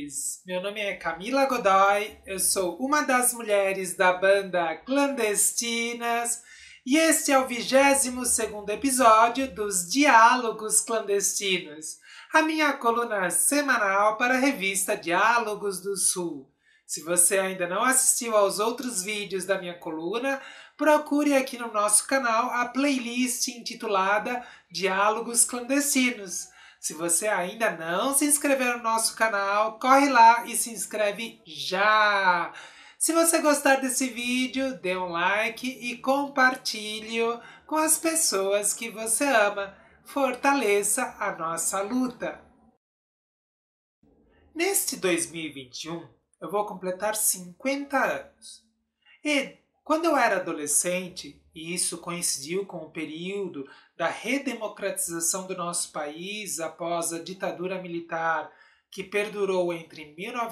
ouvintes! Meu nome é Camila Godoy, eu sou uma das mulheres da banda Clandestinas e este é o 22º episódio dos Diálogos Clandestinos, a minha coluna semanal para a revista Diálogos do Sul. Se você ainda não assistiu aos outros vídeos da minha coluna, procure aqui no nosso canal a playlist intitulada Diálogos Clandestinos. Se você ainda não se inscreveu no nosso canal, corre lá e se inscreve já! Se você gostar desse vídeo, dê um like e compartilhe-o com as pessoas que você ama. Fortaleça a nossa luta! Neste 2021, eu vou completar 50 anos. E quando eu era adolescente, e isso coincidiu com o período da redemocratização do nosso país após a ditadura militar, que perdurou entre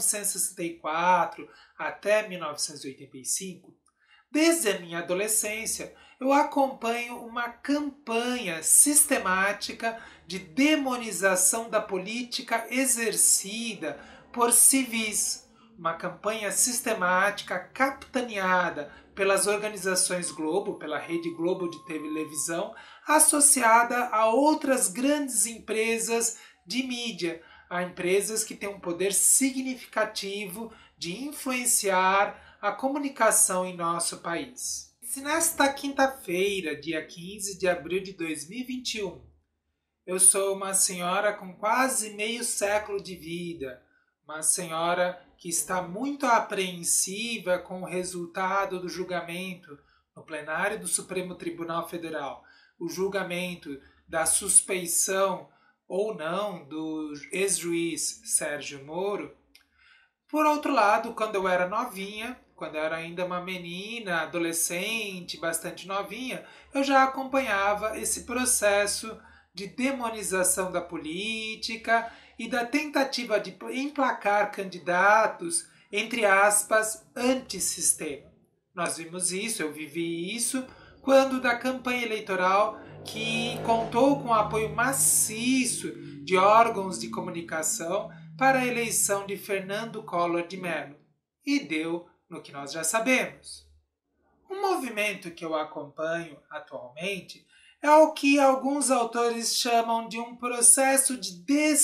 1964 até 1985, desde a minha adolescência, eu acompanho uma campanha sistemática de demonização da política exercida por civis. Uma campanha sistemática capitaneada pelas organizações Globo, pela Rede Globo de televisão, associada a outras grandes empresas de mídia, a empresas que têm um poder significativo de influenciar a comunicação em nosso país. Se nesta quinta-feira, dia 15 de abril de 2021, eu sou uma senhora com quase meio século de vida, uma senhora que está muito apreensiva com o resultado do julgamento no plenário do Supremo Tribunal Federal, o julgamento da suspeição ou não do ex-juiz Sérgio Moro. Por outro lado, quando eu era novinha, quando eu era ainda uma menina, adolescente, bastante novinha, eu já acompanhava esse processo de demonização da política e da tentativa de emplacar candidatos, entre aspas, antissistema. Nós vimos isso, eu vivi isso, quando da campanha eleitoral que contou com o apoio maciço de órgãos de comunicação para a eleição de Fernando Collor de Mello. E deu no que nós já sabemos. Um movimento que eu acompanho atualmente é o que alguns autores chamam de um processo de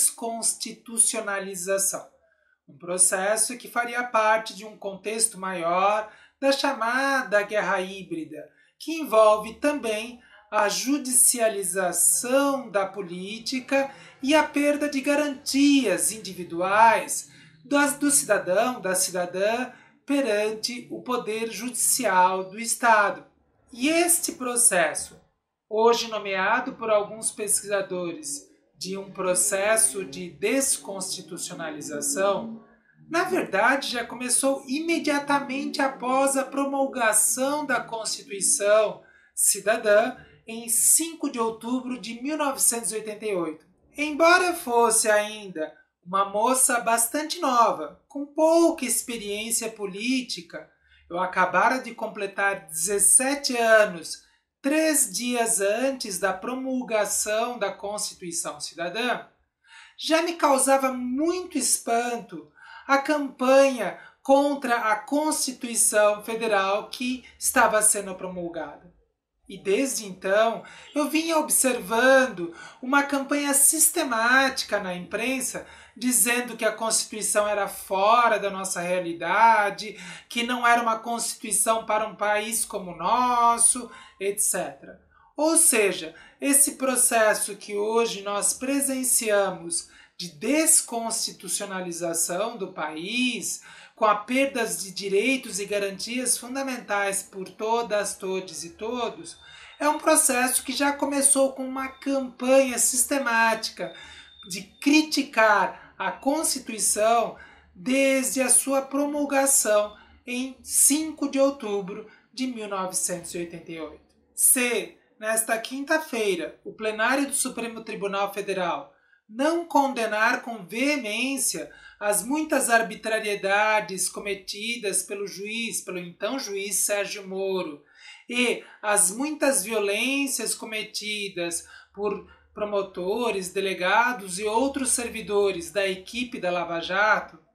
desconstitucionalização. Um processo que faria parte de um contexto maior da chamada guerra híbrida, que envolve também a judicialização da política e a perda de garantias individuais do cidadão, da cidadã, perante o poder judicial do Estado. E este processo, hoje nomeado por alguns pesquisadores de um processo de desconstitucionalização, na verdade já começou imediatamente após a promulgação da Constituição Cidadã em 5 de outubro de 1988. Embora fosse ainda uma moça bastante nova, com pouca experiência política, eu acabara de completar 17 anos, 3 dias antes da promulgação da Constituição Cidadã, já me causava muito espanto a campanha contra a Constituição Federal que estava sendo promulgada. E desde então eu vinha observando uma campanha sistemática na imprensa dizendo que a Constituição era fora da nossa realidade, que não era uma Constituição para um país como o nosso, etc. Ou seja, esse processo que hoje nós presenciamos de desconstitucionalização do país, com a perda de direitos e garantias fundamentais por todas, todes e todos, é um processo que já começou com uma campanha sistemática de criticar a Constituição desde a sua promulgação em 5 de outubro de 1988. Se, nesta quinta-feira, o plenário do Supremo Tribunal Federal não condenar com veemência as muitas arbitrariedades cometidas pelo então juiz Sérgio Moro, e as muitas violências cometidas por promotores, delegados e outros servidores da equipe da Lava Jato,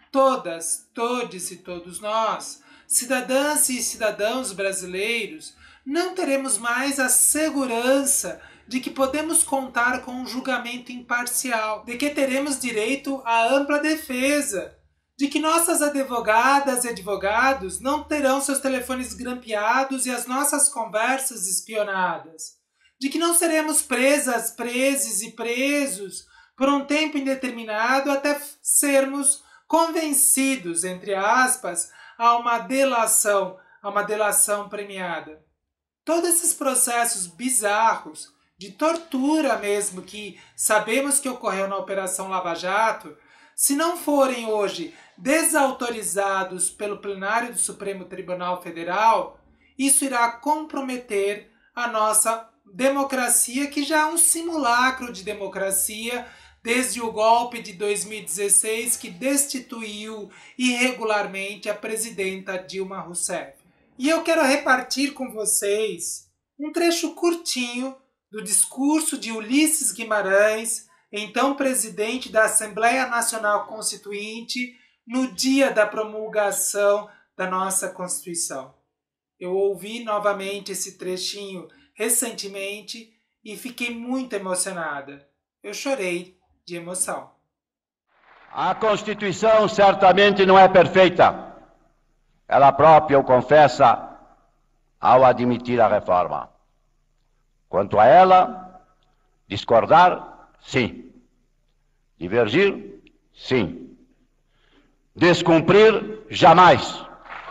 todas, todes e todos nós, cidadãs e cidadãos brasileiros, não teremos mais a segurança de que podemos contar com um julgamento imparcial, de que teremos direito à ampla defesa, de que nossas advogadas e advogados não terão seus telefones grampeados e as nossas conversas espionadas, de que não seremos presas, preses e presos por um tempo indeterminado até sermos convencidos, entre aspas, a uma delação premiada. Todos esses processos bizarros, de tortura mesmo, que sabemos que ocorreu na Operação Lava Jato, se não forem hoje desautorizados pelo plenário do Supremo Tribunal Federal, isso irá comprometer a nossa democracia, que já é um simulacro de democracia, desde o golpe de 2016 que destituiu irregularmente a presidenta Dilma Rousseff. E eu quero repartir com vocês um trecho curtinho do discurso de Ulisses Guimarães, então presidente da Assembleia Nacional Constituinte, no dia da promulgação da nossa Constituição. Eu ouvi novamente esse trechinho recentemente e fiquei muito emocionada. Eu chorei de emoção. A Constituição certamente não é perfeita. Ela própria o confessa ao admitir a reforma. Quanto a ela, discordar, sim. Divergir, sim. Descumprir, jamais.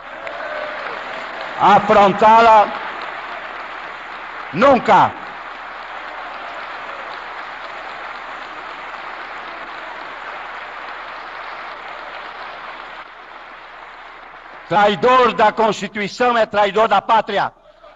Afrontá-la, nunca. Traidor da Constituição é traidor da pátria.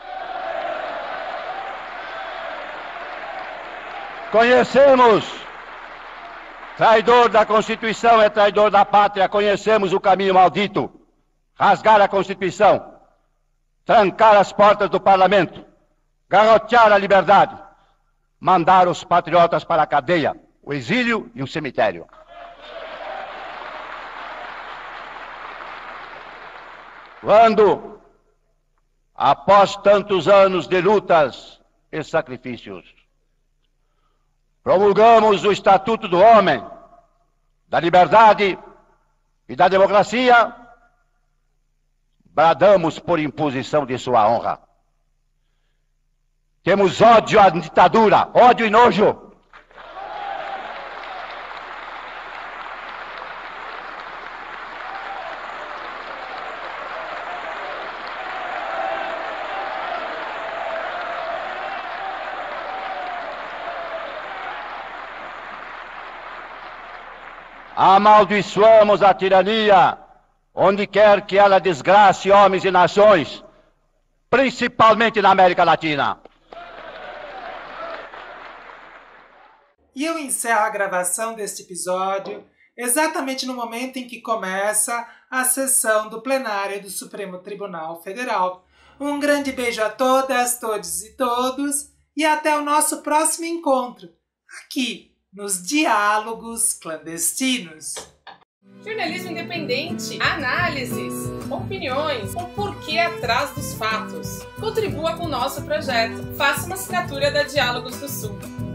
Conhecemos. Traidor da Constituição é traidor da pátria. Conhecemos o caminho maldito. Rasgar a Constituição. Trancar as portas do Parlamento. Garrotear a liberdade. Mandar os patriotas para a cadeia, o exílio e o cemitério. Quando, após tantos anos de lutas e sacrifícios, promulgamos o Estatuto do Homem, da Liberdade e da Democracia, bradamos por imposição de sua honra. Temos ódio à ditadura, ódio e nojo. Amaldiçoamos a tirania, onde quer que ela desgrace homens e nações, principalmente na América Latina. E eu encerro a gravação deste episódio exatamente no momento em que começa a sessão do plenário do Supremo Tribunal Federal. Um grande beijo a todas, todos e todos, e até o nosso próximo encontro, aqui nos Diálogos Clandestinos. Jornalismo independente, análises, opiniões, o porquê atrás dos fatos. Contribua com o nosso projeto. Faça uma assinatura da Diálogos do Sul.